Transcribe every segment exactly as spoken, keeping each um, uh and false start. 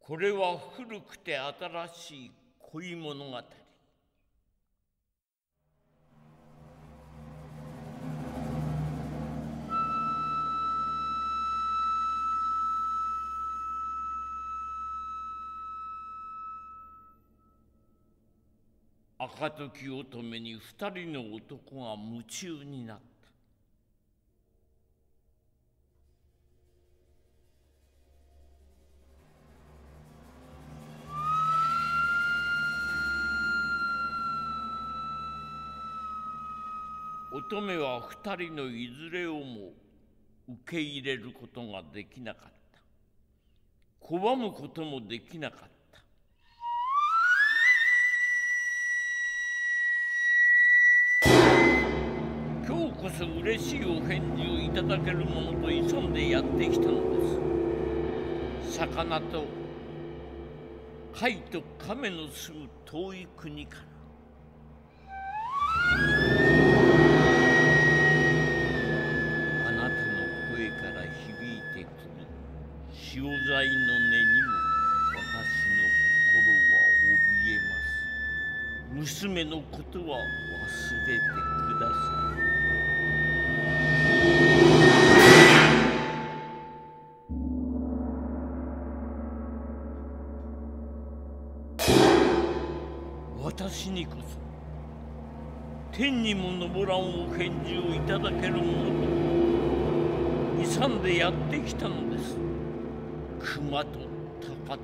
これは古くて新しい恋物語。赤時乙女に二人の男が夢中になった。乙女は二人のいずれをも受け入れることができなかった。拒むこともできなかった。今日こそ嬉しいお返事をいただけるものと急んでやってきたのです。魚と貝と亀の住む遠い国から。あなたの声から響いてくる潮材の音にも私の心は怯えます。娘のことは忘れてください。私にこそ天にも昇らんお返事をいただけるものと勇んでやってきたのです。熊と鷹と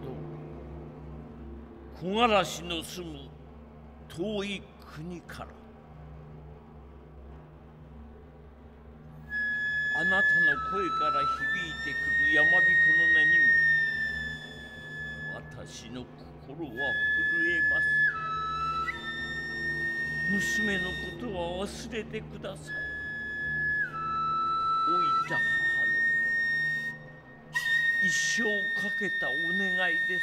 木枯らしの住む遠い国から。あなたの声から響いてくる山彦の音にも私の心は震えます。娘のことは忘れてください。老いた母の一生かけたお願いです。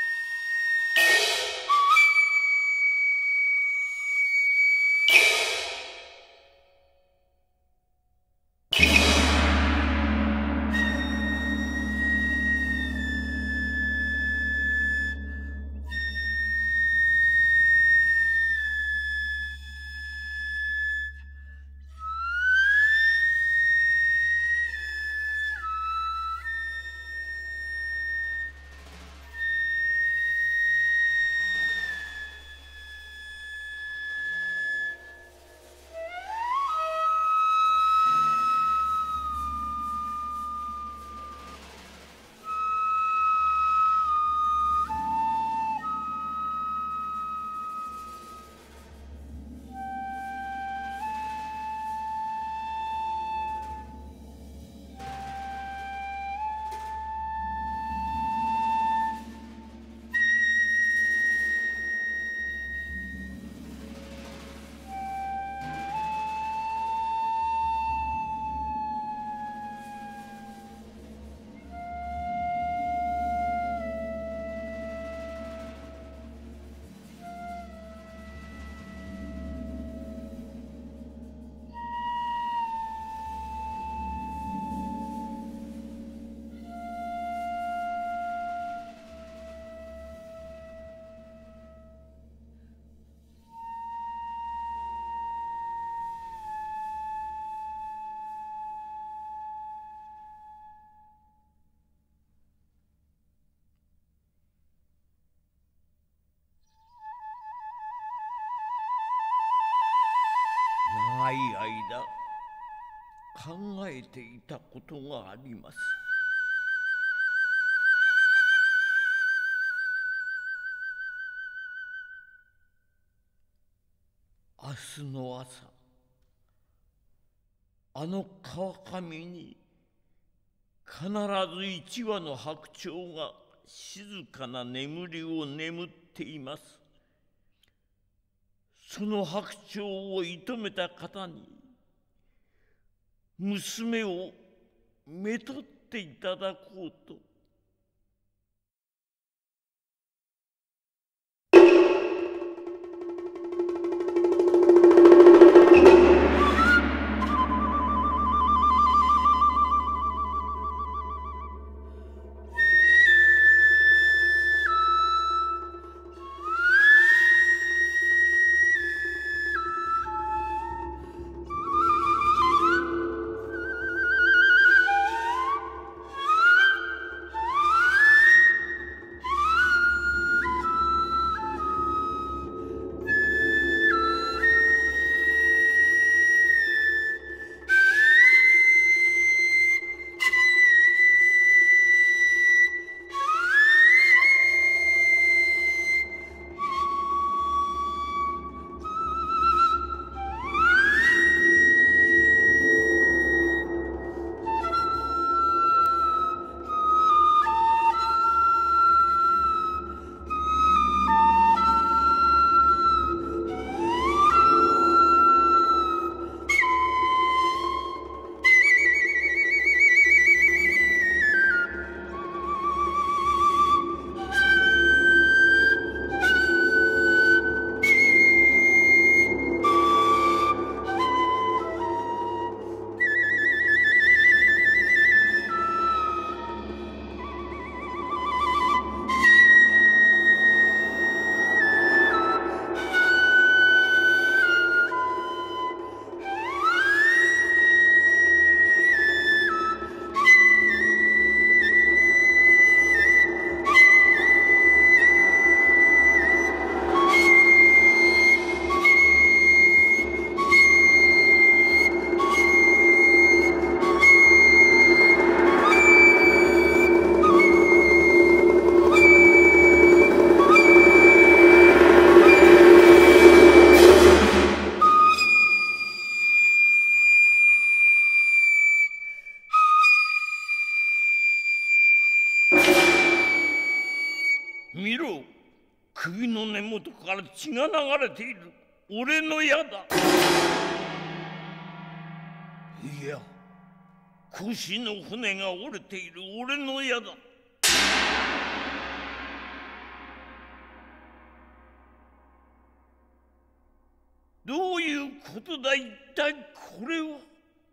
長い間考えていたことがあります。明日の朝、あの川上に必ず一羽の白鳥が静かな眠りを眠っています。その白鳥を射止めた方に娘をめとっていただこうと。 見ろ、首の根元から血が流れている。俺の矢だ。いや、腰の骨が折れている。俺の矢だ。どういうことだ、一体これは。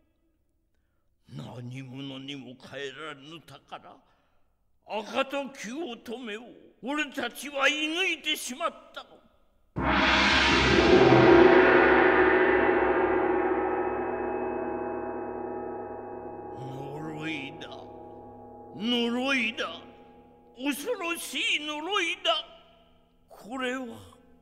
何者にも変えられぬ宝、赤と九乙女を俺たちは射抜いてしまったの。呪いだ、呪いだ、恐ろしい呪いだ。これは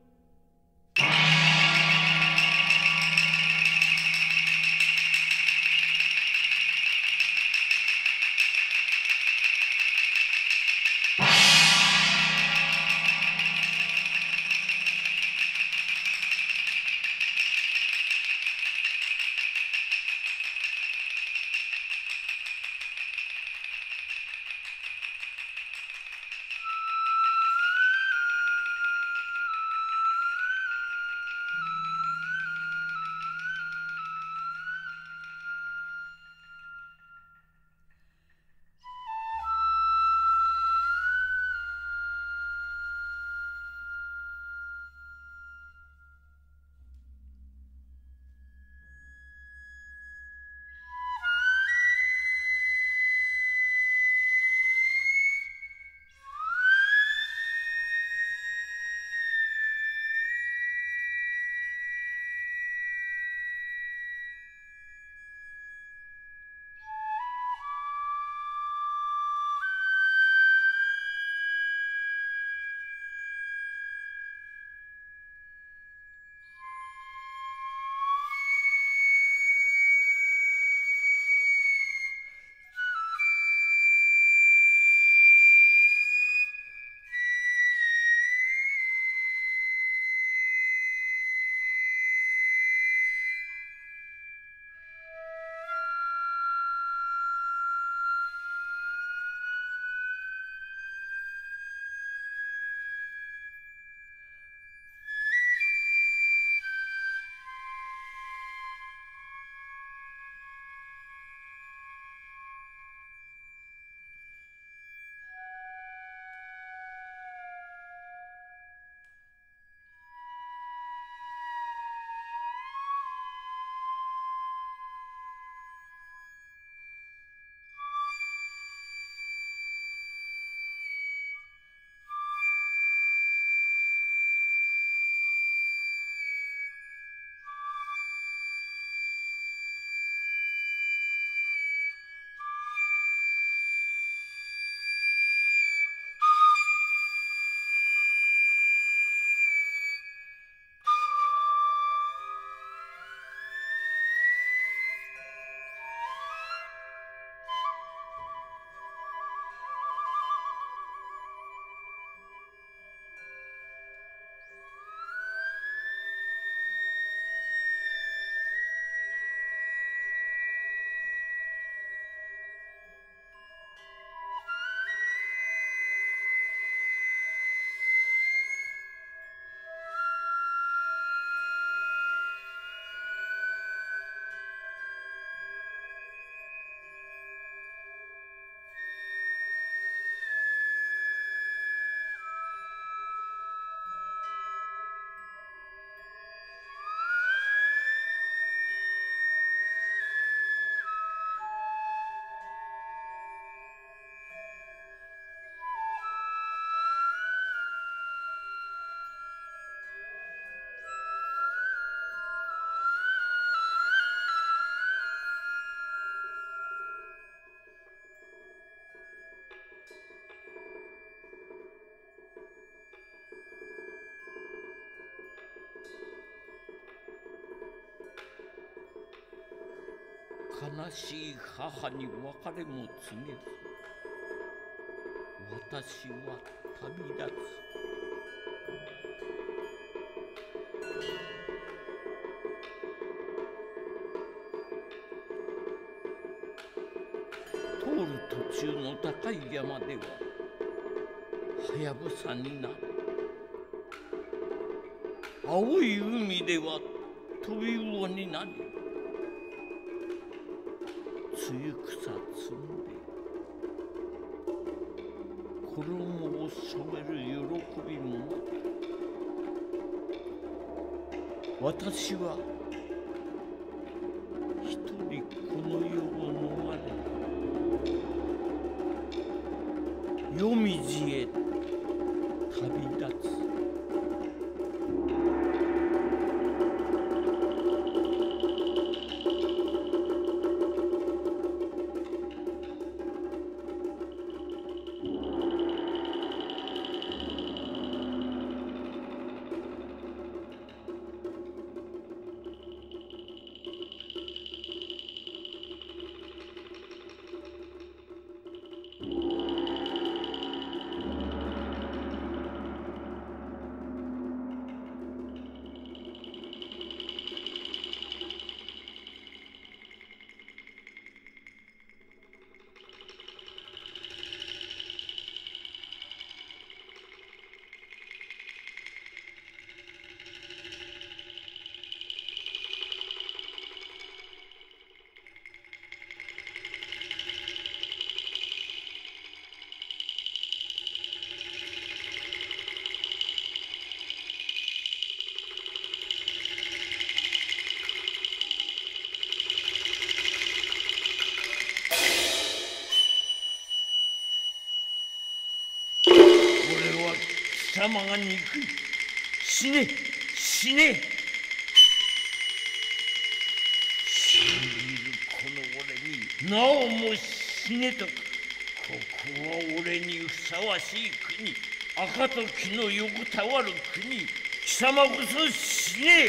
悲しい母に別れも告げず、私は旅立つ。通る途中の高い山では、 はやぶさになる。青い海では飛び魚になり、露草摘んで衣を染める喜びもなく、私は一人この世を逃れ、夜道へ旅立つ。貴様が憎い。死ね死ね。死んでいるこの俺になおも死ねと。ここは俺にふさわしい国、赤と黄の横たわる国。貴様こそ死ね。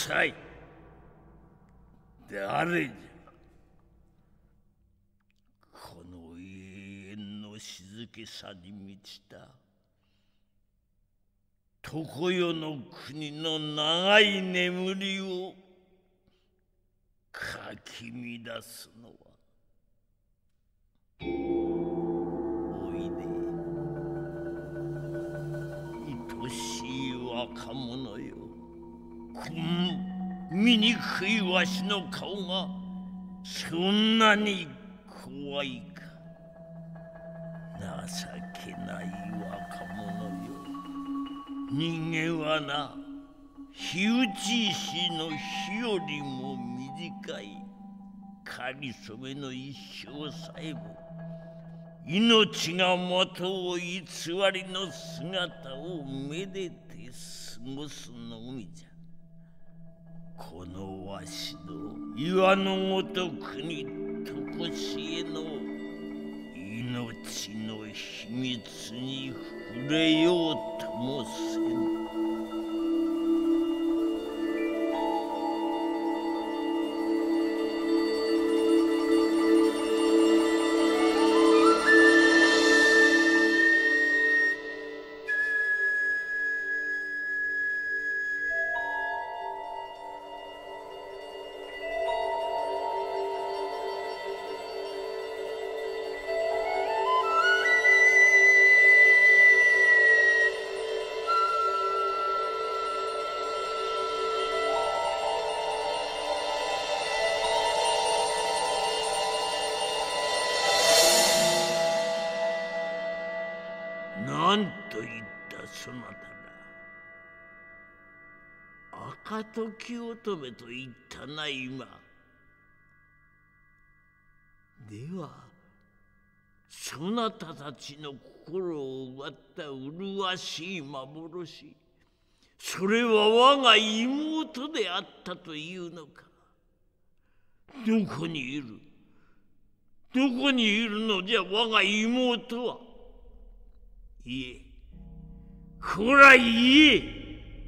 さい。誰じゃ。この永遠の静けさに満ちた常世の国の長い眠りをかき乱すのは、おいで、愛しい若者よ。こん醜いわしの顔がそんなに怖いか。情けない若者よ。人間はな、火打ち石の火よりも短いかりそめの一生さえも、命がもとう偽りの姿をめでて過ごすのみじゃ。このわしの岩のごとくにとこしえの命の秘密に触れようともせぬ。なんと言ったそなたら。赤時乙女と言ったな今。ではそなたたちの心を奪った麗しい幻、それは我が妹であったというのか。どこにいる、どこにいるのじゃ我が妹は。いえ、こら言え。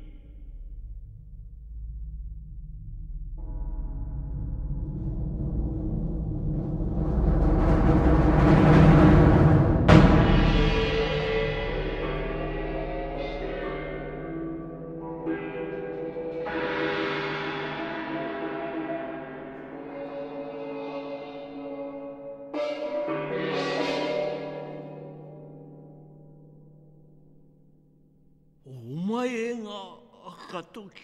お前が赤時か。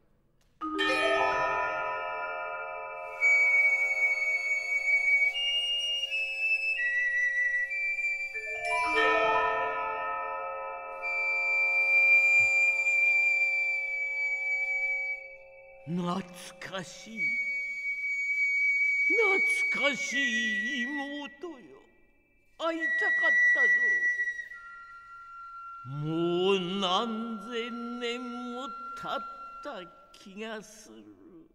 懐かしい、懐かしい妹よ。会いたかったぞ。もう何千年も経った気がする。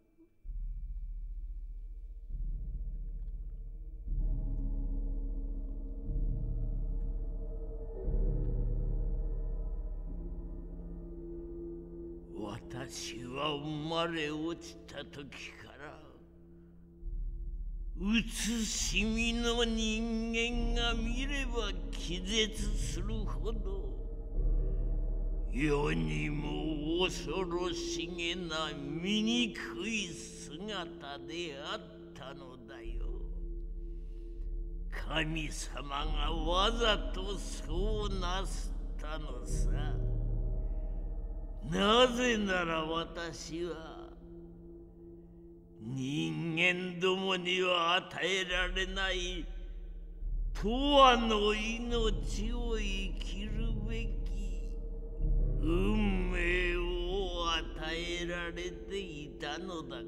私は生まれ落ちた時からうつしみの人間が見れば気絶するほど世にも恐ろしげな醜い姿であったのだよ。神様がわざとそうなすったのさ。なぜなら私は人間どもには与えられない永遠の命を生きるべき運命を与えられていたのだから。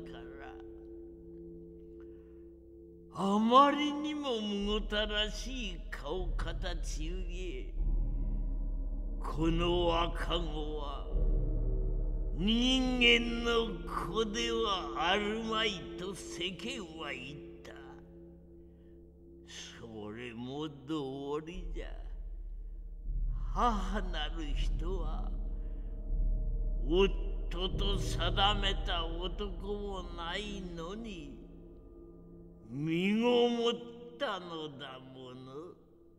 あまりにもむごたらしい顔形ゆえ、この赤子は人間の子ではあるまいと世間は言った。それも道理じゃ。母なる人は夫夫と定めた男もないのに身ごもったのだもの。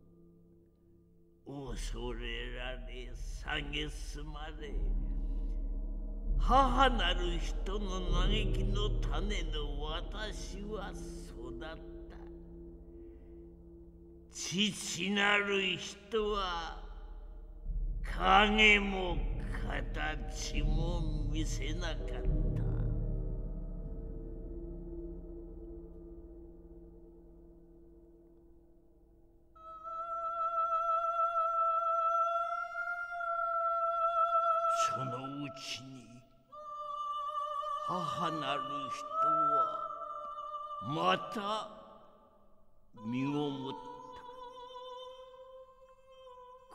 恐れられ蔑まれ、母なる人の嘆きの種の私は育った。父なる人は影も形も見せなかった。そのうちに母なる人はまた身ごもった。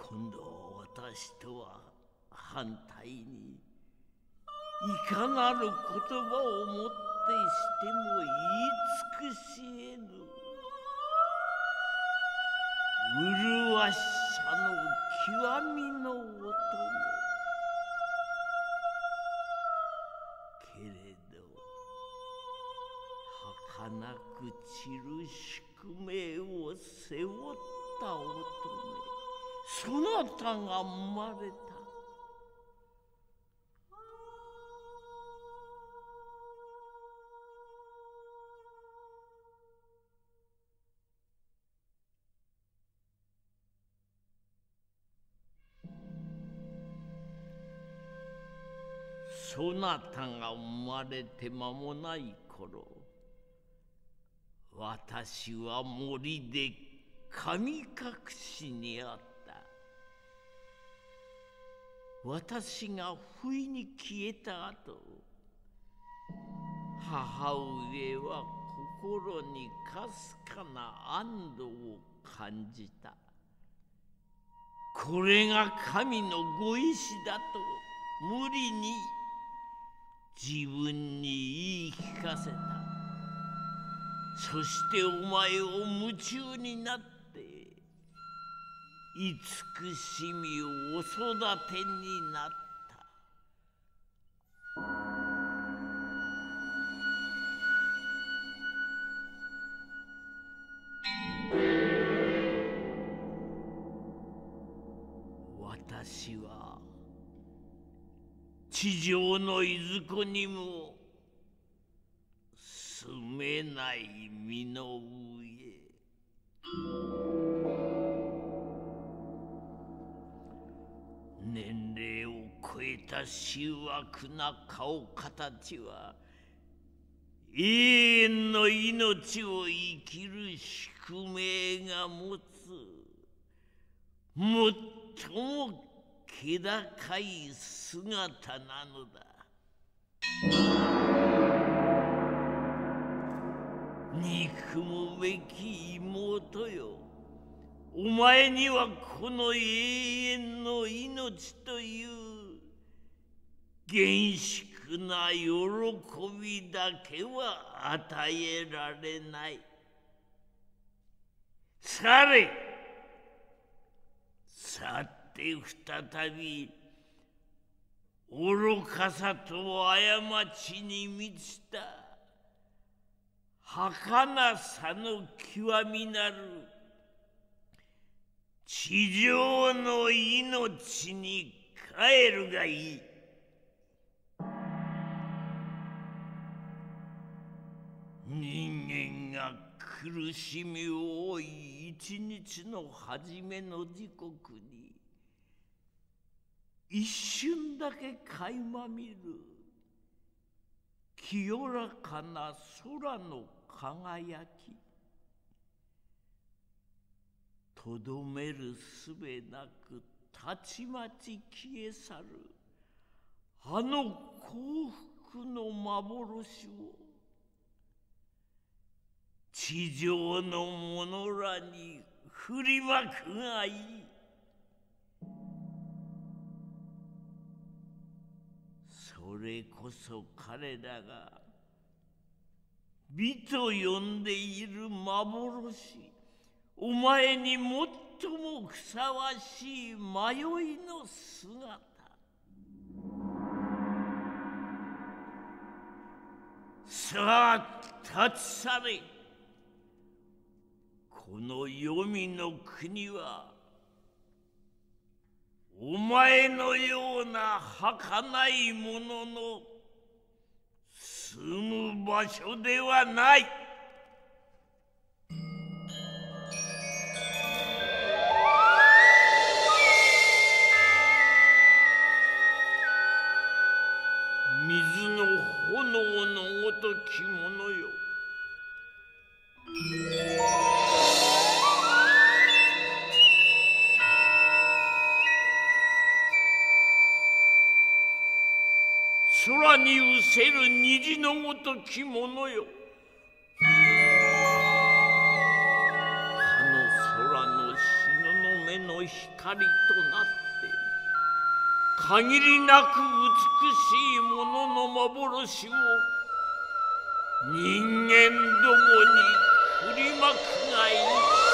今度は私とは反対に、いかなる言葉をもってしても言い尽くしえぬ麗しさの極みの乙女。けれど儚く散る宿命を背負った乙女、そなたが生まれた。そなたが生まれて間もない頃、私は森で神隠しにあった。私が不意に消えた後、母上は心にかすかな安堵を感じた。これが神のご意志だと無理に自分に言い聞かせた。そしてお前を夢中になって慈しみお育てになった。私は地上のいずこにも住めない身の上、年齢を超えた醜悪な顔形は永遠の命を生きる宿命が持つ最も気高い姿なのだ。憎むべき妹よ、お前にはこの永遠の命という厳粛な喜びだけは与えられない。去れ。去って再び愚かさと過ちに満ちた儚さの極みなる地上の命に帰るがいい。人間が苦しみを負い一日の初めの時刻に一瞬だけ垣間見る清らかな空の輝き、とどめるすべなくたちまち消え去るあの幸福の幻を地上の者らに振りまくがいい。それこそ彼らが美と呼んでいる幻、お前に最もふさわしい迷いの姿。 さあ立ち去れ。この黄泉の国はお前のような儚い者の住む場所ではない。水の炎のごときものよ。空にうせる虹のごときものよ。かの空の東雲の光となって限りなく美しいものの幻を人間どもに振りまくがいい。